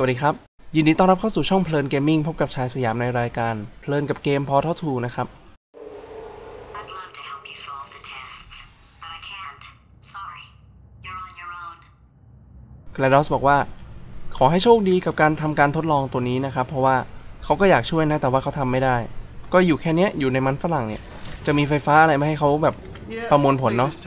วัสดีครับยินดีต้อนรับเข้าสู่ช่องเพลินเกมมิ่งพบกับชายสยามในรายการเพลินกับเกม Portal 2 นะครับกลาดอสบอกว่าขอให้โชคดีกับการทำการทดลองตัวนี้นะครับเพราะว่าเขาก็อยากช่วยนะแต่ว่าเขาทำไม่ได้ก็อยู่แค่นี้อยู่ในมันฝรั่งเนี่ยจะมีไฟฟ้าอะไรไม่ให้เขาแบบประมวลผลเนาะ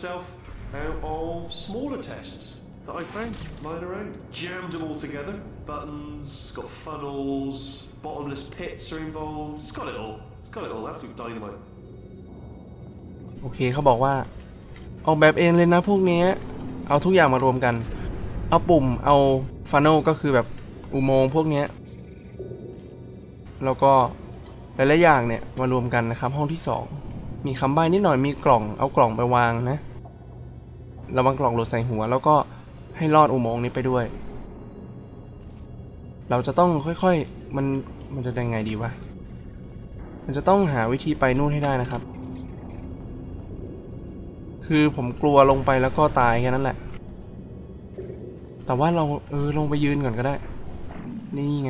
that I found lying around. Jammed them all together. Buttons, got funnels, bottomless pits are involved. It's got it all. It's got it all. Absolute dynamite. โอเคเขาบอกว่าออกแบบเองเลยนะพวกนี้เอาทุกอย่างมารวมกันเอาปุ่มเอาฟันเนลก็คือแบบอุโมงค์พวกนี้แล้วก็หลายๆอย่างเนี่ยมารวมกันนะครับห้องที่2มีคำใบ้นิดหน่อยมีกล่องเอากล่องไปวางนะระวังกล่องหล่นใส่หัวแล้วก็ให้ลอดอุโมงค์นี้ไปด้วยเราจะต้องค่อยๆมันจะยังไงดีวะมันจะต้องหาวิธีไปนู่นให้ได้นะครับคือผมกลัวลงไปแล้วก็ตายแค่นั้นแหละแต่ว่าเราลงไปยืนก่อนก็ได้นี่ไง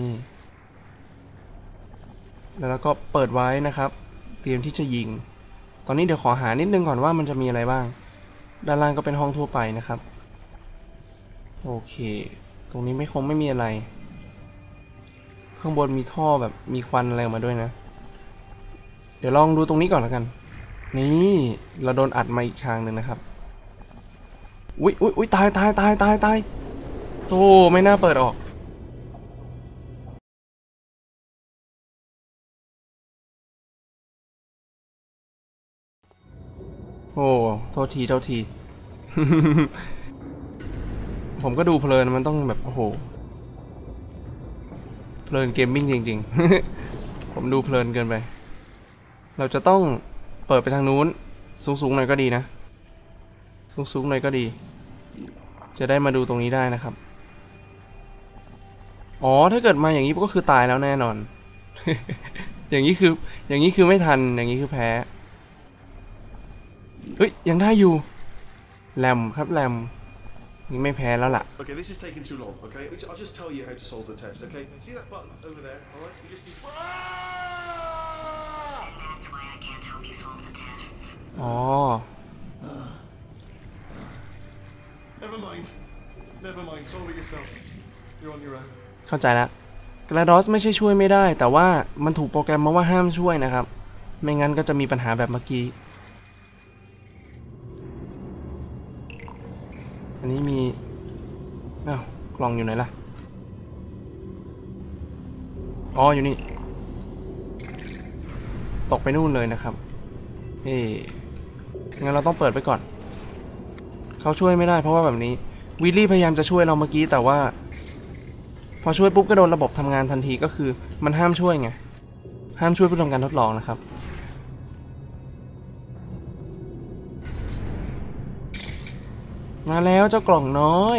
แล้วเราก็เปิดไว้นะครับเตรียมที่จะยิงตอนนี้เดี๋ยวขอหานิดนึงก่อนว่ามันจะมีอะไรบ้างด้านล่างก็เป็นห้องทั่วไปนะครับโอเคตรงนี้ไม่มีอะไรข้างบนมีท่อแบบมีควันอะไรออกมาด้วยนะเดี๋ยวลองดูตรงนี้ก่อนแล้วกันนี่เราโดนอัดมาอีกทางหนึ่งนะครับอุ๊ยตายโอ้ไม่น่าเปิดออกโอ้โทษที ผมก็ดูเพลินมันต้องแบบโอ้โหเพลินเกมมิ่งจริงๆ ผมดูเพลินเกินไปเราจะต้องเปิดไปทางนู้นสูงหน่อยก็ดีนะสูงหน่อยก็ดีจะได้มาดูตรงนี้ได้นะครับอ๋อถ้าเกิดมาอย่างนี้ก็คือตายแล้วแน่นอน อย่างนี้คือไม่ทันอย่างนี้คือแพ้เฮ้ยยังได้อยู่แรมครับแรมนี่ไม่แพ้แล้วล่ะ Okay, this is taking too long. Okay, I'll just tell you how to solve the test. Okay, see that button over there? All right, you just need. That's why I can't help you solve the tests. อ๋อ Never mind. Solve it yourself. You're on your own. เข้าใจแล้วกลาดอสไม่ใช่ช่วยไม่ได้แต่ว่ามันถูกโปรแกรมมาว่าห้ามช่วยนะครับไม่งั้นก็จะมีปัญหาแบบเมื่อกี้อันนี้มีกล่องอยู่ไหนล่ะอ๋ออยู่นี่ตกไปนู่นเลยนะครับงั้นเราต้องเปิดไปก่อนเขาช่วยไม่ได้เพราะว่าแบบนี้วิลลี่พยายามจะช่วยเราเมื่อกี้แต่ว่าพอช่วยปุ๊บก็โดนระบบทำงานทันทีก็คือมันห้ามช่วยไงห้ามช่วยเพื่อทำการทดลองนะครับมาแล้วเจ้ากล่องน้อย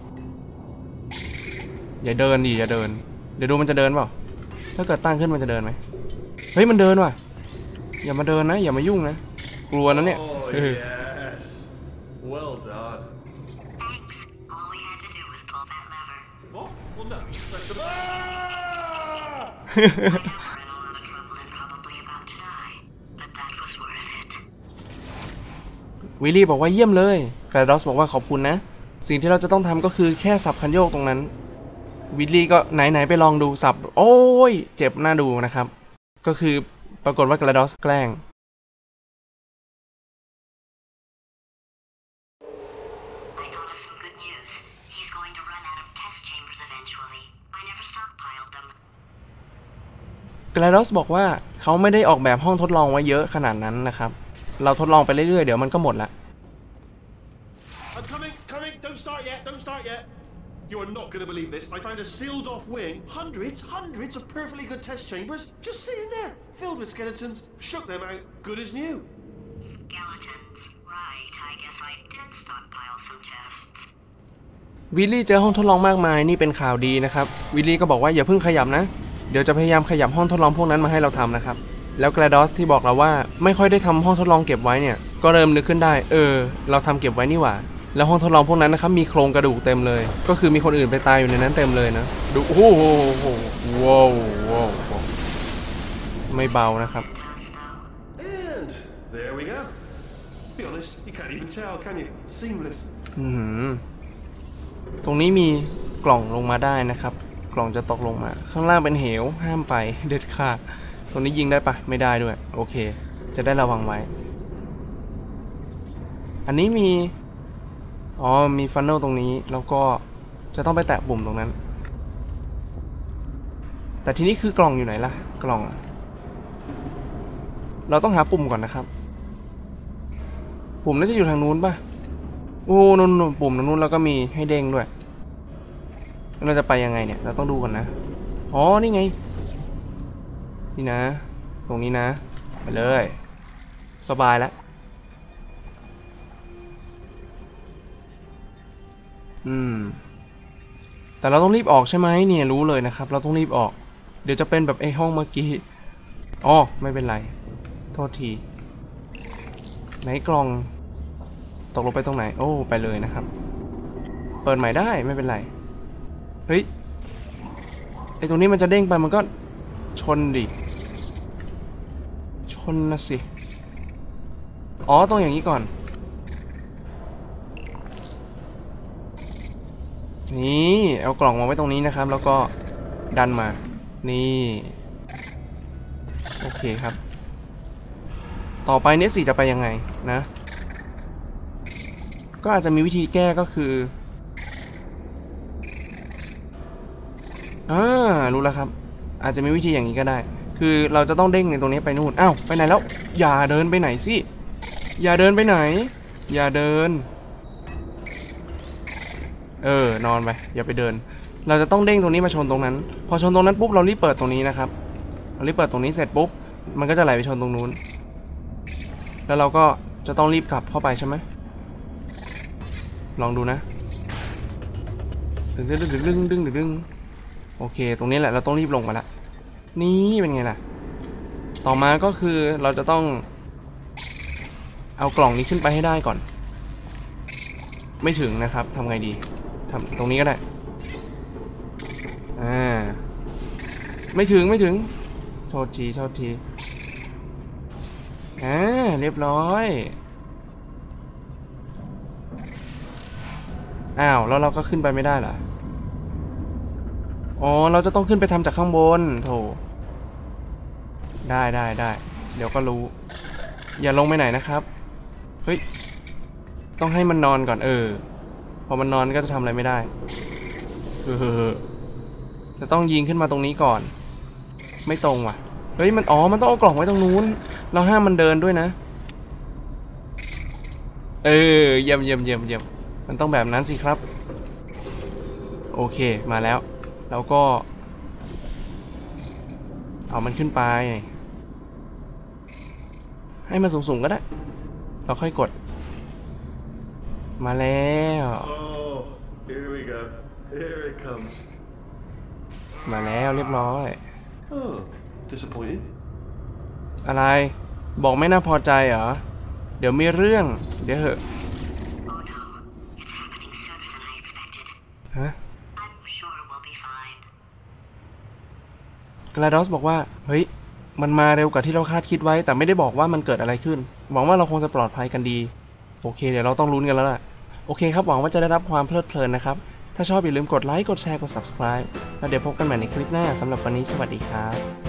อย่าเดินดิอย่าเดินเดี๋ยวดูมันจะเดินเปล่าถ้าเกิดตั้งขึ้นมันจะเดินไหมเฮ้ยมันเดินว่ะอย่ามาเดินนะอย่ามายุ่งนะกลัวนะเนี่ย Yes. Well done. Thanks. All we had to do was pull that lever. What? Well, no. Press the. I know we're in a lot of trouble and probably about to die, but that was worth it. วิลลี่บอกว่าเยี่ยมเลยกลาดอสบอกว่าขอบคุณนะสิ่งที่เราจะต้องทำก็คือแค่สับคันโยกตรงนั้นวิลลี่ก็ไหนไปลองดูสับโอ้ยเจ็บน่าดูนะครับก็คือปรากฏว่ากลาดอสแกล้ง I thought of some good news. He's going to run out of test chambers eventually. I never stockpiled them. กลาดอสบอกว่าเขาไม่ได้ออกแบบห้องทดลองไว้เยอะขนาดนั้นนะครับเราทดลองไปเรื่อยๆเดี๋ยวมันก็หมดละ I'm coming. Don't start yet. You are not going to believe this. I found a sealed off wing. Hundreds of perfectly good test chambers just sitting there, filled with skeletons. Shook them out, good as new. Skeletons. Right. I guess I did stockpile some tests. วิลลี่เจอห้องทดลองมากมายนี่เป็นข่าวดีนะครับวิลลี่ก็บอกว่าอย่าเพิ่งขยับนะเดี๋ยวจะพยายามขยับห้องทดลองพวกนั้นมาให้เราทำนะครับแล้วกลาดอสที่บอกเราว่าไม่ค่อยได้ทำห้องทดลองเก็บไว้เนี่ยก็เริ่มนึกขึ้นได้เราทำเก็บไว้นี่หว่าแล้วห้องทดลองพวกนั้นนะครับมีโครงกระดูกเต็มเลยก็คือมีคนอื่นไปตายอยู่ในนั้นเต็มเลยนะดูโอ้โหว้าวว้าวไม่เบานะครับ And there we go. Be honest, you can't even tell, can you? Seamless. ตรงนี้มีกล่องลงมาได้นะครับกล่องจะตกลงมาข้างล่างเป็นเหวห้ามไปเด็ดขาดตรงนี้ยิงได้ปะไม่ได้ด้วยโอเคจะได้ระวังไว้อันนี้มีมีฟันเนลตรงนี้แล้วก็จะต้องไปแตะปุ่มตรงนั้นแต่ทีนี้คือกล่องอยู่ไหนล่ะกล่องเราต้องหาปุ่มก่อนนะครับปุ่มน่าจะอยู่ทางนู้นป่ะโอ้นู่นปุ่มทางนู้นแล้วก็มีให้เด้งด้วยเราจะไปยังไงเนี่ยเราต้องดูก่อนนะอ๋อนี่ไงนี่นะตรงนี้นะไปเลยสบายแล้วแต่เราต้องรีบออกใช่ไหมเนี่ยรู้เลยนะครับเราต้องรีบออกเดี๋ยวจะเป็นแบบไอ้ห้องเมื่อกี้อ๋อไม่เป็นไรโทษทีไหนกล่องตกลงไปตรงไหนโอ้ไปเลยนะครับเปิดใหม่ได้ไม่เป็นไรเฮ้ยไอ้ตรงนี้มันจะเด้งไปมันก็ชนดิชนนะสิอ๋อต้องอย่างนี้ก่อนนี่เอากล่องมาไว้ตรงนี้นะครับแล้วก็ดันมานี่โอเคครับต่อไปเนสสี่จะไปยังไงนะก็อาจจะมีวิธีแก้ก็คือรู้แล้วครับอาจจะมีวิธีอย่างนี้ก็ได้คือเราจะต้องเด้งในตรงนี้ไปนู่นอ้าวไปไหนแล้วอย่าเดินไปไหนสิอย่าเดินไปไหนอย่าเดินนอนไปอย่าไปเดินเราจะต้องเด้งตรงนี้มาชนตรงนั้นพอชนตรงนั้นปุ๊บเรารีบเปิดตรงนี้นะครับเรารีบเปิดตรงนี้เสร็จปุ๊บมันก็จะไหลไปชนตรงนู้นแล้วเราก็จะต้องรีบกลับเข้าไปใช่ไหมลองดูนะดึงโอเคตรงนี้แหละเราต้องรีบลงมาละนี่เป็นไงล่ะต่อมาก็คือเราจะต้องเอากล่องนี้ขึ้นไปให้ได้ก่อนไม่ถึงนะครับทำไงดีทำตรงนี้ก็ได้ไม่ถึงโทษทีเรียบร้อยอ้าวแล้วเราก็ขึ้นไปไม่ได้เหรออ๋อเราจะต้องขึ้นไปทำจากข้างบนโถได้เดี๋ยวก็รู้อย่าลงไปไหนนะครับเฮ้ยต้องให้มันนอนก่อนพอมันนอนก็จะทำอะไรไม่ได้จะต้องยิงขึ้นมาตรงนี้ก่อนไม่ตรงว่ะเฮ้ยมันมันต้องเอากล่องไว้ตรงนู้นเราห้ามมันเดินด้วยนะเยี่ยมมันต้องแบบนั้นสิครับโอเคมาแล้วแล้วก็เอามันขึ้นไปให้มันสูงๆก็ได้เราค่อยกดมาแล้ว Oh, here we go. Here it comes. มาแล้วเรียบร้อย Oh, disappointed. อะไรบอกไม่น่าพอใจเหรอเดี๋ยวมีเรื่องเดี๋ยวเหอะ Oh no, it's happening sooner than I expected. ฮะ I'm sure we'll be fine. กลาดอสบอกว่าเฮ้ยมันมาเร็วกว่าที่เราคาดคิดไว้แต่ไม่ได้บอกว่ามันเกิดอะไรขึ้นหวังว่าเราคงจะปลอดภัยกันดีโอเคเดี๋ยวเราต้องลุ้นกันแล้วล่ะโอเคครับหวังว่าจะได้รับความเพลิดเพลินนะครับถ้าชอบอย่าลืมกดไลค์กดแชร์กด subscribe แล้วเดี๋ยวพบกันใหม่ในคลิปหน้าสำหรับวันนี้สวัสดีครับ